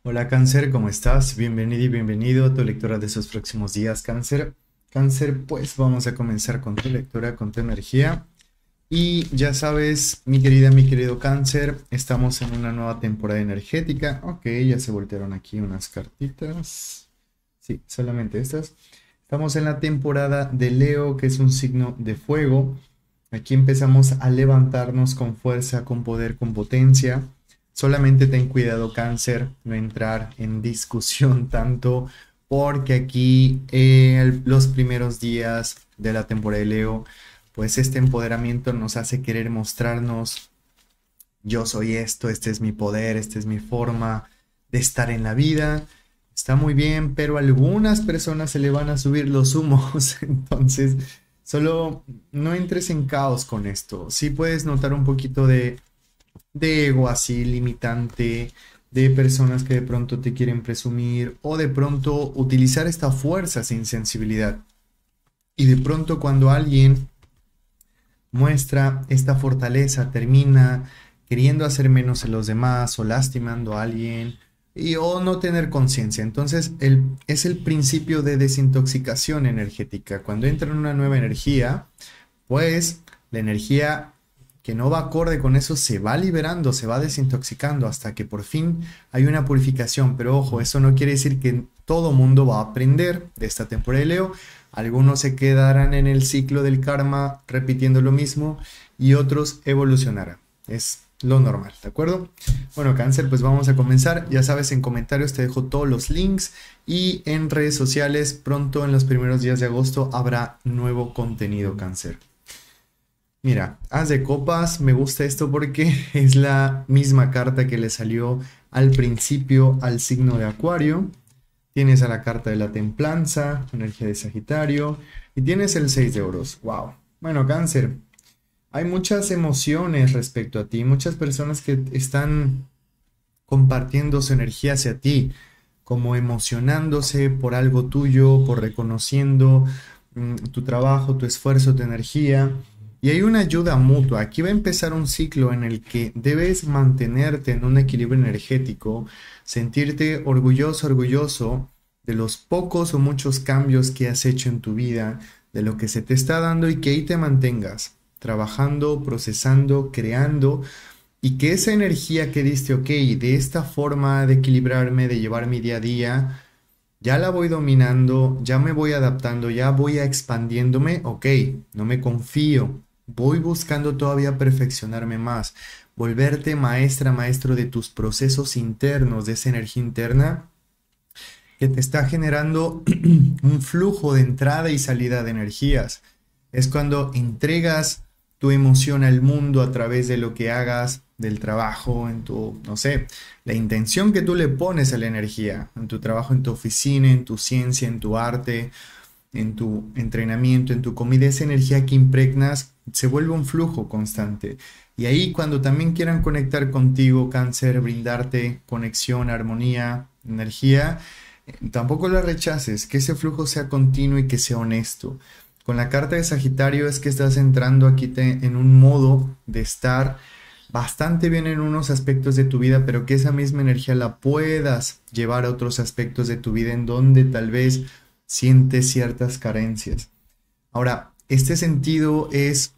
Hola Cáncer, ¿cómo estás? Bienvenido y bienvenido a tu lectura de esos próximos días, Cáncer. Cáncer, pues vamos a comenzar con tu lectura, con tu energía. Y ya sabes, mi querida, mi querido Cáncer, estamos en una nueva temporada energética. Ok, ya se voltearon aquí unas cartitas. Sí, solamente estas. Estamos en la temporada de Leo, que es un signo de fuego. Aquí empezamos a levantarnos con fuerza, con poder, con potencia. Solamente ten cuidado, Cáncer, no entrar en discusión tanto, porque aquí los primeros días de la temporada de Leo, pues este empoderamiento nos hace querer mostrarnos, yo soy esto, este es mi poder, esta es mi forma de estar en la vida. Está muy bien, pero a algunas personas se le van a subir los humos, entonces solo no entres en caos con esto. Sí puedes notar un poquito de ego así limitante, de personas que de pronto te quieren presumir o de pronto utilizar esta fuerza sin sensibilidad. Y de pronto cuando alguien muestra esta fortaleza, termina queriendo hacer menos en los demás o lastimando a alguien y o no tener conciencia. Entonces es el principio de desintoxicación energética. Cuando entra en una nueva energía, pues la energía que no va acorde con eso se va liberando, se va desintoxicando hasta que por fin hay una purificación. Pero ojo, eso no quiere decir que todo mundo va a aprender de esta temporada de Leo. Algunos se quedarán en el ciclo del karma repitiendo lo mismo y otros evolucionarán. Es lo normal, ¿de acuerdo? Bueno, Cáncer, pues vamos a comenzar. Ya sabes, en comentarios te dejo todos los links y en redes sociales pronto en los primeros días de agosto habrá nuevo contenido, Cáncer. Mira, As de Copas, me gusta esto porque es la misma carta que le salió al principio al signo de Acuario. Tienes a la carta de la templanza, energía de Sagitario, y tienes el 6 de oros. Wow. Bueno, Cáncer, hay muchas emociones respecto a ti, muchas personas que están compartiendo su energía hacia ti, como emocionándose por algo tuyo, por reconociendo tu trabajo, tu esfuerzo, tu energía. Y hay una ayuda mutua. Aquí va a empezar un ciclo en el que debes mantenerte en un equilibrio energético, sentirte orgulloso, orgulloso de los pocos o muchos cambios que has hecho en tu vida, de lo que se te está dando y que ahí te mantengas, trabajando, procesando, creando y que esa energía que diste, ok, de esta forma de equilibrarme, de llevar mi día a día, ya la voy dominando, ya me voy adaptando, ya voy expandiéndome, ok, no me confío, voy buscando todavía perfeccionarme más, volverte maestra, maestro de tus procesos internos, de esa energía interna que te está generando un flujo de entrada y salida de energías. Es cuando entregas tu emoción al mundo a través de lo que hagas, del trabajo, en tu, no sé, la intención que tú le pones a la energía, en tu trabajo, en tu oficina, en tu ciencia, en tu arte, en tu entrenamiento, en tu comida, esa energía que impregnas se vuelve un flujo constante. Y ahí cuando también quieran conectar contigo, Cáncer, brindarte conexión, armonía, energía, tampoco la rechaces, que ese flujo sea continuo y que sea honesto. Con la carta de Sagitario es que estás entrando aquí en un modo de estar bastante bien en unos aspectos de tu vida, pero que esa misma energía la puedas llevar a otros aspectos de tu vida en donde tal vez sientes ciertas carencias. Ahora, este sentido es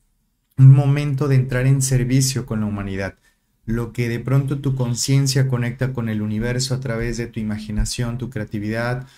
un momento de entrar en servicio con la humanidad. Lo que de pronto tu conciencia conecta con el universo a través de tu imaginación, tu creatividad,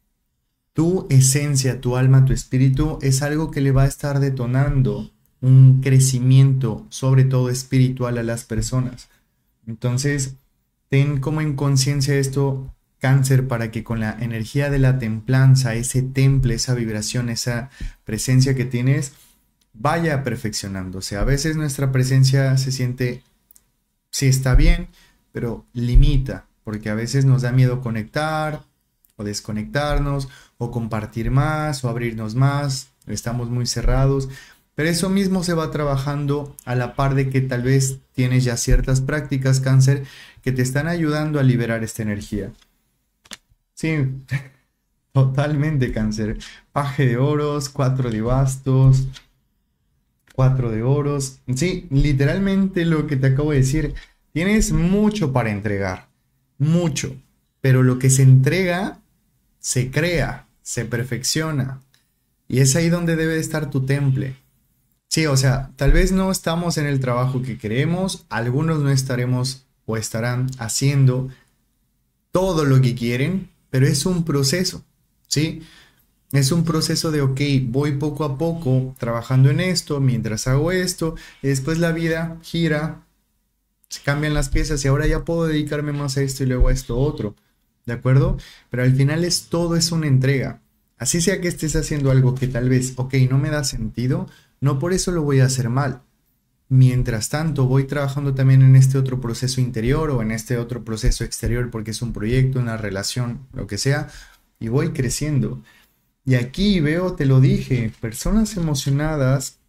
tu esencia, tu alma, tu espíritu, es algo que le va a estar detonando un crecimiento, sobre todo espiritual, a las personas. Entonces, ten como en conciencia esto, Cáncer, para que con la energía de la templanza, ese temple, esa vibración, esa presencia que tienes, vaya perfeccionándose. A veces nuestra presencia se siente, sí está bien, pero limita, porque a veces nos da miedo conectar o desconectarnos o compartir más o abrirnos más, estamos muy cerrados, pero eso mismo se va trabajando a la par de que tal vez tienes ya ciertas prácticas, Cáncer, que te están ayudando a liberar esta energía. Sí, totalmente, Cáncer. Paje de oros, cuatro de bastos, cuatro de oros. Sí, literalmente lo que te acabo de decir. Tienes mucho para entregar. mucho, pero lo que se entrega se crea, se perfecciona. Y es ahí donde debe estar tu temple. Sí, o sea, tal vez no estamos en el trabajo que queremos, algunos no estaremos o estarán haciendo todo lo que quieren, pero es un proceso, ¿sí? Es un proceso de, ok, voy poco a poco trabajando en esto, mientras hago esto, y después la vida gira, se cambian las piezas y ahora ya puedo dedicarme más a esto y luego a esto otro, ¿de acuerdo? Pero al final todo es una entrega. Así sea que estés haciendo algo que tal vez, ok, no me da sentido, no por eso lo voy a hacer mal. Mientras tanto, voy trabajando también en este otro proceso interior o en este otro proceso exterior porque es un proyecto, una relación, lo que sea, y voy creciendo. Y aquí veo, te lo dije, personas emocionadas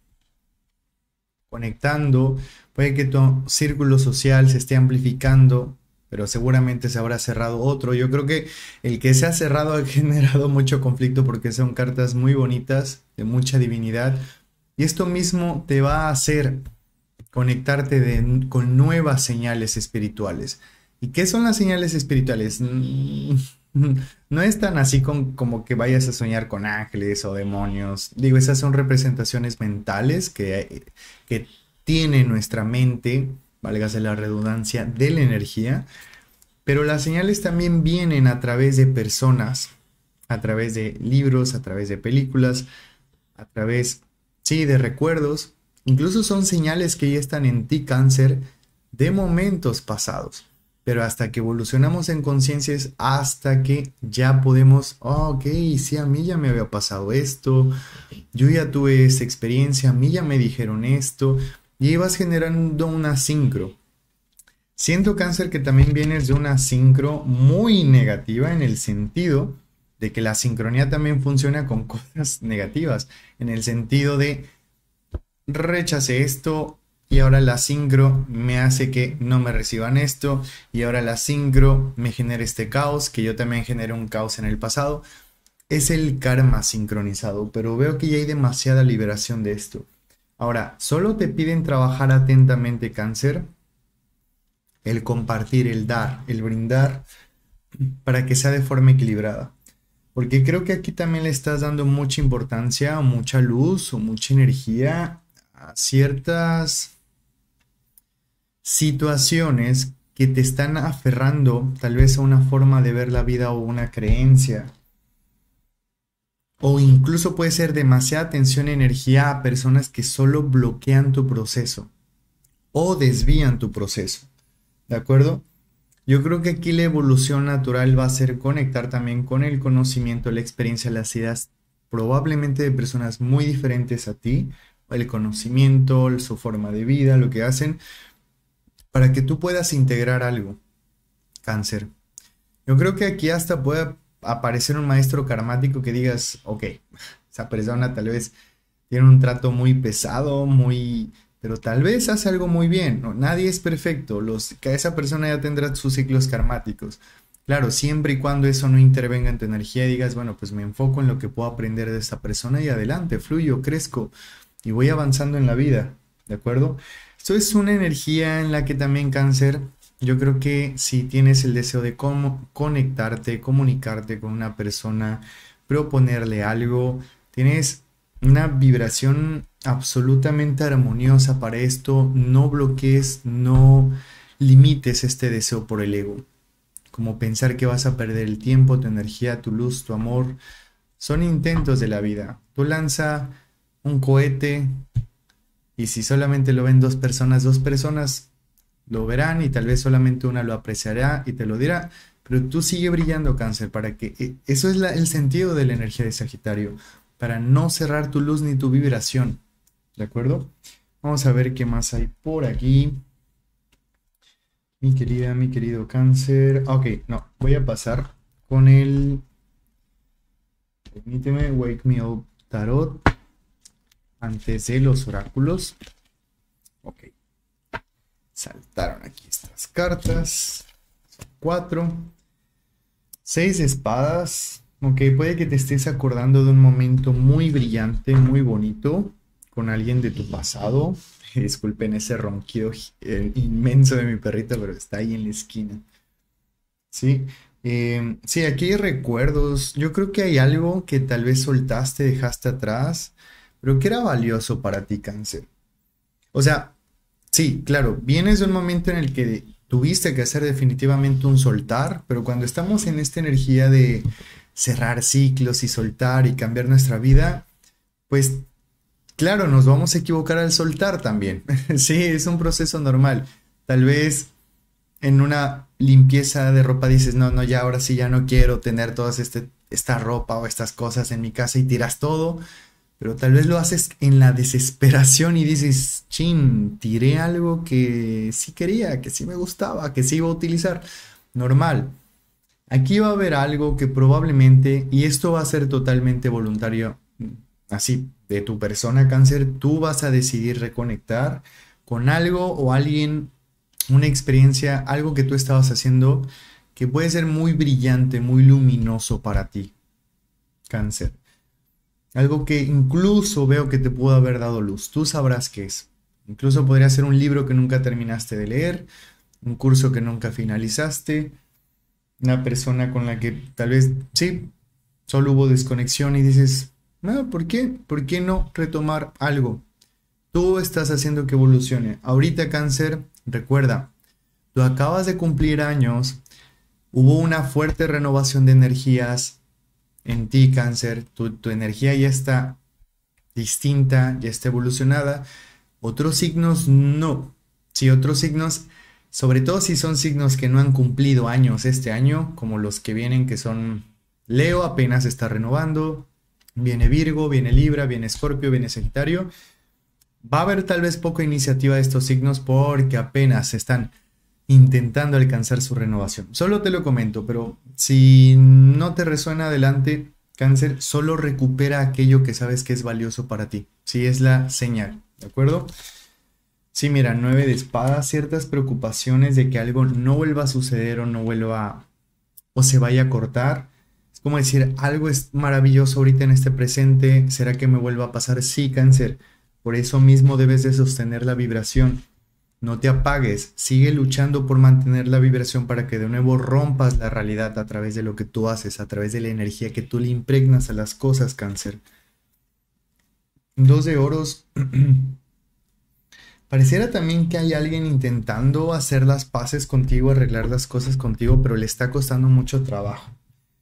conectando, puede que tu círculo social se esté amplificando, pero seguramente se habrá cerrado otro. Yo creo que el que se ha cerrado ha generado mucho conflicto porque son cartas muy bonitas, de mucha divinidad, y esto mismo te va a hacer conectarte con nuevas señales espirituales. ¿Y qué son las señales espirituales? No es tan así como que vayas a soñar con ángeles o demonios. Digo, esas son representaciones mentales que tiene nuestra mente, válgase la redundancia, de la energía. Pero las señales también vienen a través de personas, a través de libros, a través de películas, a través, sí, de recuerdos. Incluso son señales que ya están en ti, cáncer, de momentos pasados. Pero hasta que evolucionamos en conciencia es hasta que ya podemos, oh, ok, sí, a mí ya me había pasado esto, yo ya tuve esta experiencia, a mí ya me dijeron esto, y ahí vas generando una sincro. Siento, cáncer, que también vienes de una sincro muy negativa en el sentido de que la sincronía también funciona con cosas negativas, en el sentido de rechacé esto y ahora la sincro me hace que no me reciban esto y ahora la sincro me genera este caos, que yo también generé un caos en el pasado. Es el karma sincronizado, pero veo que ya hay demasiada liberación de esto. Ahora, solo te piden trabajar atentamente, cáncer, el compartir, el dar, el brindar, para que sea de forma equilibrada. Porque creo que aquí también le estás dando mucha importancia o mucha luz o mucha energía a ciertas situaciones que te están aferrando tal vez a una forma de ver la vida o una creencia. O incluso puede ser demasiada atención y energía a personas que solo bloquean tu proceso o desvían tu proceso. ¿De acuerdo? Yo creo que aquí la evolución natural va a ser conectar también con el conocimiento, la experiencia, las ideas, probablemente de personas muy diferentes a ti, el conocimiento, su forma de vida, lo que hacen, para que tú puedas integrar algo, cáncer. Yo creo que aquí hasta puede aparecer un maestro karmático que digas, ok, esa persona tal vez tiene un trato muy pesado, muy... pero tal vez hace algo muy bien, ¿no? Nadie es perfecto, que esa persona ya tendrá sus ciclos karmáticos. Claro, siempre y cuando eso no intervenga en tu energía y digas, bueno, pues me enfoco en lo que puedo aprender de esta persona y adelante, fluyo, crezco y voy avanzando en la vida, ¿de acuerdo? Esto es una energía en la que también, cáncer, yo creo que si tienes el deseo de conectarte, comunicarte con una persona, proponerle algo, tienes una vibración absolutamente armoniosa para esto, no bloquees, no limites este deseo por el ego, como pensar que vas a perder el tiempo, tu energía, tu luz, tu amor, son intentos de la vida. Tú lanza un cohete y si solamente lo ven dos personas lo verán y tal vez solamente una lo apreciará y te lo dirá, pero tú sigue brillando, cáncer, para que eso es el sentido de la energía de Sagitario, para no cerrar tu luz ni tu vibración, ¿de acuerdo? Vamos a ver qué más hay por aquí. Mi querida, mi querido cáncer. Ok, no, voy a pasar con el... Permíteme, Wake Me Up Tarot, antes de los oráculos. Ok. Saltaron aquí estas cartas. Son 4. 6 de espadas. Ok, puede que te estés acordando de un momento muy brillante, muy bonito, con alguien de tu pasado. Disculpen ese ronquido inmenso de mi perrito, pero está ahí en la esquina. Sí, sí, aquí hay recuerdos. Yo creo que hay algo que tal vez soltaste, dejaste atrás, pero que era valioso para ti, cáncer. O sea, sí, claro, vienes de un momento en el que tuviste que hacer definitivamente un soltar, pero cuando estamos en esta energía de cerrar ciclos y soltar y cambiar nuestra vida, pues claro, nos vamos a equivocar al soltar también. Sí, es un proceso normal. Tal vez en una limpieza de ropa dices, no, no, ya ahora sí ya no quiero tener toda esta ropa o estas cosas en mi casa y tiras todo, pero tal vez lo haces en la desesperación y dices, chin, tiré algo que sí quería, que sí me gustaba, que sí iba a utilizar. Normal. Aquí va a haber algo que probablemente, y esto va a ser totalmente voluntario, así, de tu persona cáncer, tú vas a decidir reconectar con algo o alguien, una experiencia, algo que tú estabas haciendo que puede ser muy brillante, muy luminoso para ti, cáncer. Algo que incluso veo que te pudo haber dado luz. Tú sabrás qué es. Incluso podría ser un libro que nunca terminaste de leer, un curso que nunca finalizaste, una persona con la que tal vez, sí, solo hubo desconexión y dices, no, ¿por qué? ¿Por qué no retomar algo? Tú estás haciendo que evolucione. Ahorita, cáncer, recuerda, tú acabas de cumplir años, hubo una fuerte renovación de energías en ti, cáncer, tu energía ya está distinta, ya está evolucionada. Otros signos no. Si otros signos, sobre todo si son signos que no han cumplido años este año, como los que vienen, que son Leo, apenas está renovando, viene Virgo, viene Libra, viene Escorpio, viene Sagitario. Va a haber tal vez poca iniciativa de estos signos porque apenas están intentando alcanzar su renovación. Solo te lo comento, pero si no te resuena adelante, cáncer, solo recupera aquello que sabes que es valioso para ti. Si es la señal, ¿de acuerdo? Sí, mira, 9 de espadas, ciertas preocupaciones de que algo no vuelva a suceder o no vuelva o se vaya a cortar. Es como decir, algo es maravilloso ahorita en este presente, ¿será que me vuelva a pasar? Sí, cáncer. Por eso mismo debes de sostener la vibración. No te apagues, sigue luchando por mantener la vibración para que de nuevo rompas la realidad a través de lo que tú haces, a través de la energía que tú le impregnas a las cosas, cáncer. 2 de oros. Pareciera también que hay alguien intentando hacer las paces contigo, arreglar las cosas contigo, pero le está costando mucho trabajo.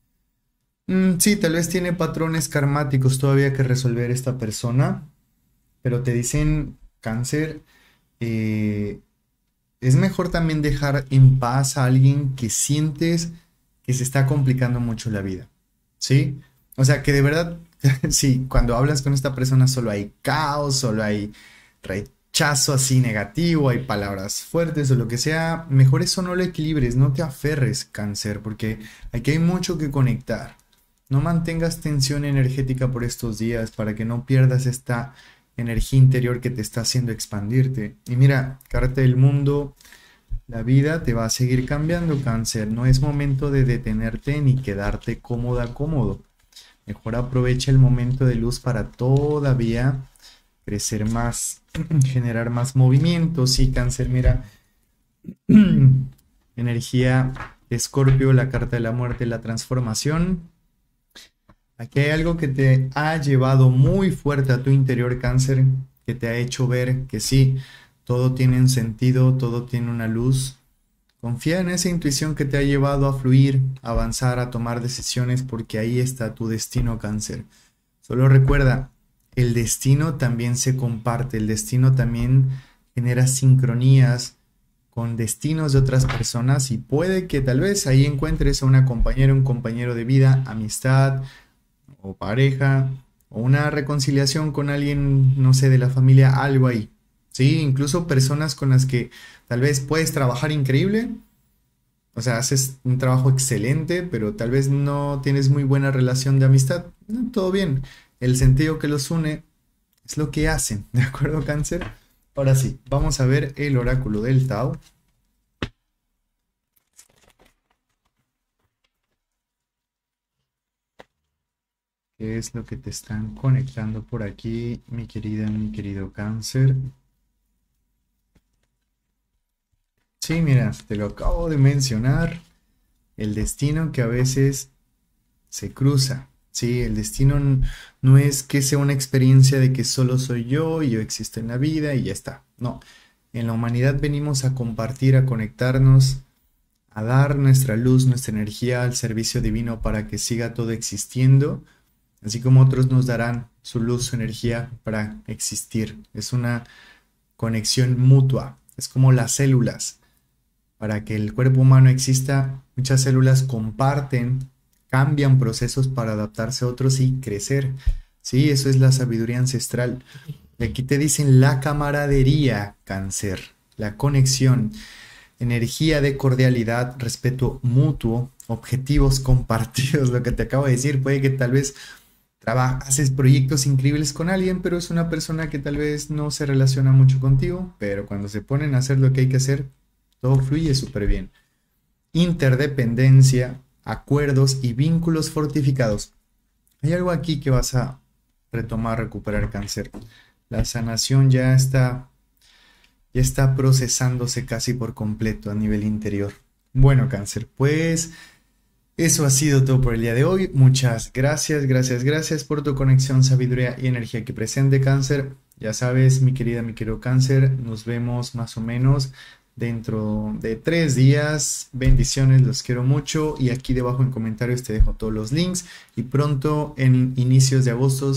Sí, tal vez tiene patrones karmáticos todavía que resolver esta persona, pero te dicen, cáncer, eh, es mejor también dejar en paz a alguien que sientes que se está complicando mucho la vida, ¿sí? O sea, que de verdad, sí, cuando hablas con esta persona solo hay caos, solo hay rechazo así negativo, hay palabras fuertes o lo que sea, mejor eso no lo equilibres, no te aferres, cáncer, porque aquí hay mucho que conectar. No mantengas tensión energética por estos días para que no pierdas esta energía interior que te está haciendo expandirte. Y mira, carta del mundo, la vida te va a seguir cambiando, cáncer. No es momento de detenerte ni quedarte cómoda, cómodo. Mejor aprovecha el momento de luz para todavía crecer más, generar más movimiento. Sí, cáncer, mira. Energía de Escorpio, la carta de la muerte, la transformación. Aquí hay algo que te ha llevado muy fuerte a tu interior, cáncer, que te ha hecho ver que sí, todo tiene un sentido, todo tiene una luz. Confía en esa intuición que te ha llevado a fluir, a avanzar, a tomar decisiones, porque ahí está tu destino, cáncer. Solo recuerda, el destino también se comparte, el destino también genera sincronías con destinos de otras personas y puede que tal vez ahí encuentres a una compañera, un compañero de vida, amistad o pareja o una reconciliación con alguien, no sé, de la familia, algo ahí. Sí, incluso personas con las que tal vez puedes trabajar increíble, o sea, haces un trabajo excelente, pero tal vez no tienes muy buena relación de amistad. Todo bien. El sentido que los une es lo que hacen, ¿de acuerdo, cáncer? Ahora sí, vamos a ver el oráculo del Tao. ¿Qué es lo que te están conectando por aquí, mi querida, mi querido cáncer? Sí, mira, te lo acabo de mencionar. el destino que a veces se cruza. Sí, el destino no es que sea una experiencia de que solo soy yo y yo existo en la vida y ya está. No, en la humanidad venimos a compartir, a conectarnos, a dar nuestra luz, nuestra energía al servicio divino para que siga todo existiendo, así como otros nos darán su luz, su energía para existir. Es una conexión mutua, es como las células. Para que el cuerpo humano exista, muchas células comparten, cambian procesos para adaptarse a otros y crecer. Sí, eso es la sabiduría ancestral. Y aquí te dicen la camaradería, Cáncer, la conexión, energía de cordialidad, respeto mutuo, objetivos compartidos. Lo que te acabo de decir, puede que tal vez haces proyectos increíbles con alguien, pero es una persona que tal vez no se relaciona mucho contigo, pero cuando se ponen a hacer lo que hay que hacer, todo fluye súper bien. Interdependencia, acuerdos y vínculos fortificados. Hay algo aquí que vas a retomar, recuperar, Cáncer. La sanación ya está procesándose casi por completo a nivel interior. Bueno, Cáncer, pues eso ha sido todo por el día de hoy. Muchas gracias, gracias, gracias por tu conexión, sabiduría y energía aquí presente, Cáncer. Ya sabes, mi querida, mi querido Cáncer, nos vemos más o menos dentro de 3 días. Bendiciones, los quiero mucho. Y aquí debajo en comentarios te dejo todos los links. Y pronto, en inicios de agosto,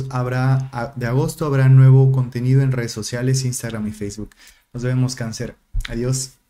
habrá nuevo contenido en redes sociales, Instagram y Facebook. Nos vemos, Cáncer. Adiós.